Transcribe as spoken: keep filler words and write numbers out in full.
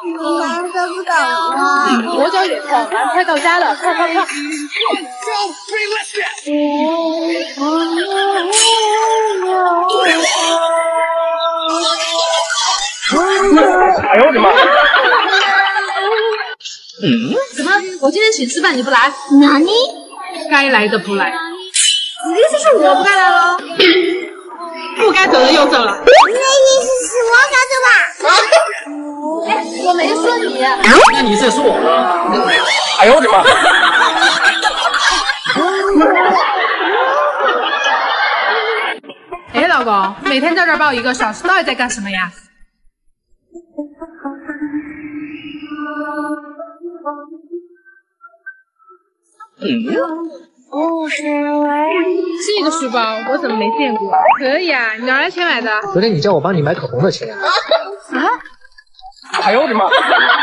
你刚得不到我。 我叫叶童，俺快到家了，快快快！ 哎呦我的妈！ 嗯？怎么？我今天请吃饭你不来？ 哪里？ 该来的不来。你的意思是我不该来了？不该走的又走了。 你的意思是我该走吧？ 哎，我没说你。 那你在说我呢？哎呦我的妈！ 哎，老公，每天在这儿抱一个小时，到底在干什么呀？ 嗯。 这个书包我怎么没见过？可以啊，你哪来钱买的？ 昨天你叫我帮你买口红的钱。 啊？ 哎呦我的妈！